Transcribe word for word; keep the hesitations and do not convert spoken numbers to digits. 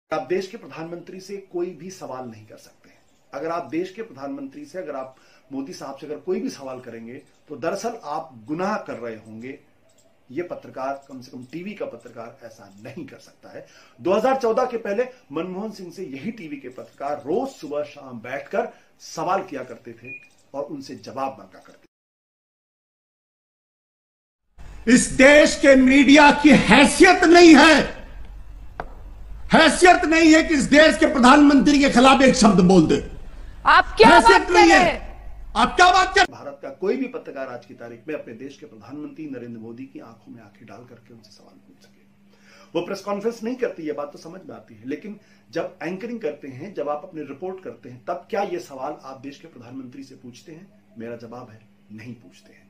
आप देश के प्रधानमंत्री से कोई भी सवाल नहीं कर सकते हैं। अगर आप देश के प्रधानमंत्री से, अगर आप मोदी साहब से अगर कोई भी सवाल करेंगे तो दरअसल आप गुनाह कर रहे होंगे। ये पत्रकार, कम से कम टीवी का पत्रकार, ऐसा नहीं कर सकता है। दो हज़ार चौदह के पहले मनमोहन सिंह से यही टीवी के पत्रकार रोज सुबह शाम बैठकर सवाल किया करते थे और उनसे जवाब मांगा करते थे। इस देश के मीडिया की हैसियत नहीं है, हैसियत नहीं है कि इस देश के प्रधानमंत्री के खिलाफ एक शब्द बोल दे। आप क्या बात कर रहे हैं? आप क्या बात कर? भारत का कोई भी पत्रकार आज की तारीख में अपने देश के प्रधानमंत्री नरेंद्र मोदी की आंखों में आंखें डाल करके उनसे सवाल पूछ सके। वो प्रेस कॉन्फ्रेंस नहीं करती, ये बात तो समझ में आती है, लेकिन जब एंकरिंग करते हैं, जब आप अपने रिपोर्ट करते हैं, तब क्या ये सवाल आप देश के प्रधानमंत्री से पूछते हैं? मेरा जवाब है, नहीं पूछते हैं।